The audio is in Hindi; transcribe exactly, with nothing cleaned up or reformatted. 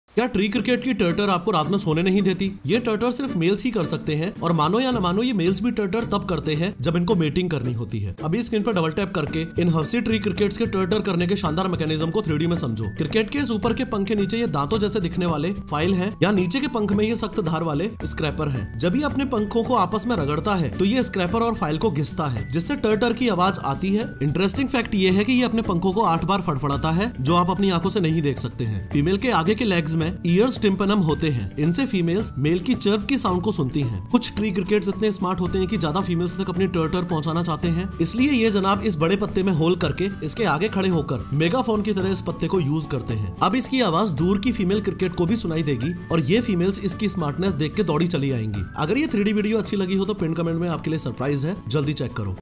क्या ट्री क्रिकेट की टर्टर आपको रात में सोने नहीं देती? ये टर्टर सिर्फ मेल्स ही कर सकते हैं और मानो या न मानो ये मेल्स भी टर्टर तब करते हैं जब इनको मेटिंग करनी होती है। अभी स्क्रीन पर डबल टैप करके इन हर्सी ट्री क्रिकेट्स के टर्टर करने के शानदार मैकेनिज्म को थ्री डी में समझो। क्रिकेट के इस ऊपर के पंख के नीचे ये दांतों जैसे दिखने वाले फाइल है, या नीचे के पंख में ये सख्त धार वाले स्क्रैपर है। जब ये अपने पंखों को आपस में रगड़ता है तो ये स्क्रैपर और फाइल को घिसता है, जिससे टर्टर की आवाज आती है। इंटरेस्टिंग फैक्ट ये है कि ये अपने पंखों को आठ बार फड़फड़ाता है, जो आप अपनी आंखों से नहीं देख सकते हैं। फीमेल के आगे के लेग्स में ईयर्स टिम्पनम होते हैं। इनसे फीमेल्स मेल की चर्प की साउंड को सुनती हैं। कुछ ट्री क्रिकेट्स इतने स्मार्ट होते हैं कि ज्यादा फीमेल्स तक अपनी टर्टर पहुंचाना चाहते हैं, इसलिए ये जनाब इस बड़े पत्ते में होल करके इसके आगे खड़े होकर मेगाफोन की तरह इस पत्ते को यूज करते हैं। अब इसकी आवाज दूर की फीमेल क्रिकेट को भी सुनाई देगी और ये फीमेल्स इसकी स्मार्टनेस देख के दौड़ी चली आएंगी। अगर ये थ्री डी वीडियो अच्छी लगी हो तो पिन कमेंट में आपके लिए सरप्राइज है, जल्दी चेक करो।